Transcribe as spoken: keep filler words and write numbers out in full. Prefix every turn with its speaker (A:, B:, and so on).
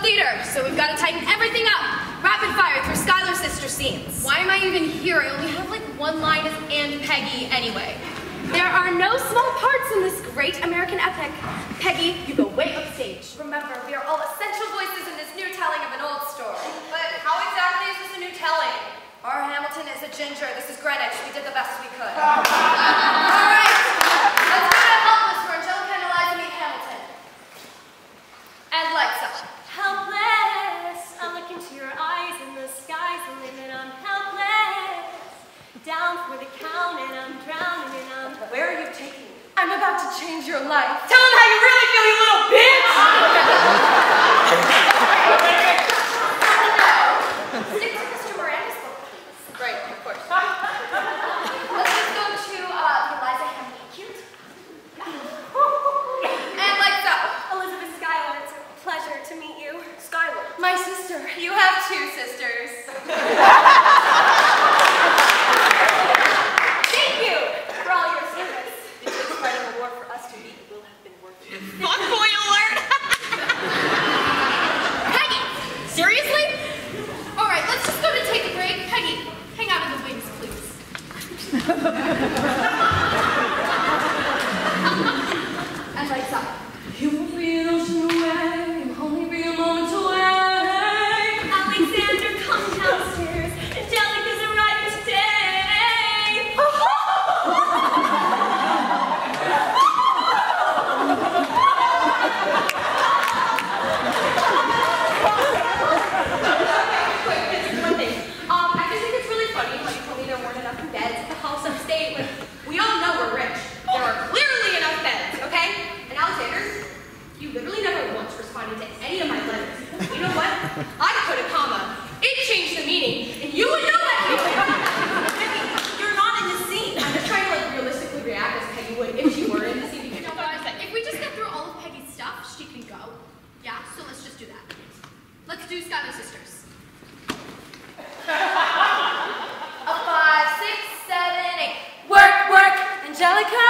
A: leader, so we've got to tighten everything up. Rapid fire through Skylar's sister scenes. Why am I even here? I only have like one line as and Peggy anyway. There are no small parts in this great American epic. Peggy, you go way upstage. Remember, we are all essential voices in this new telling of an old story. But how exactly is this a new telling? Our Hamilton is a ginger. This is Greenwich. We did the best we could. All right. Let's go to Helpless for Angelica and Eliza meet Hamilton. And lights up.
B: Helpless. I look into your eyes and the skies and living. I'm helpless. Down for the count and I'm drowning and I'm...
A: Where are you taking me? I'm about to change your life.
B: Tell them how you really feel, you little bitch!
A: Stick to Mister Miranda's book, please. Right, of course. Let's just go to uh, the Eliza Hamilton cute. And lights up.
B: Elizabeth Schuyler, it's a pleasure to meet you.
A: Schuyler. My sister. You have two sisters.
B: Thank you for all your service. This incredible war for us to meet will have been worth it.
A: Fuckboy alert! Peggy! Seriously? Alright, let's just go to take a break. Peggy, hang out in the wings, please. And lights up. You will be an ocean away, and only be a moment away.
B: Alexander, come downstairs. Angelica's arriving today.
A: One thing. Um, I just think it's really funny how you told me there weren't enough beds at the house upstate. Like, we all know we're rich. There are clearly enough beds, okay? And Alexander, you literally never once responded to any of my letters. You know what? I put a comma. It changed the meaning, and you would know that. You're not in the scene. I'm just trying to like realistically react as Peggy would if she were in the scene. You know, guys, if we just get through all of Peggy's stuff, she can go. Yeah, so let's just do that. Let's do Skylar Sisters. A five, six, seven, eight. Work, work, Angelica.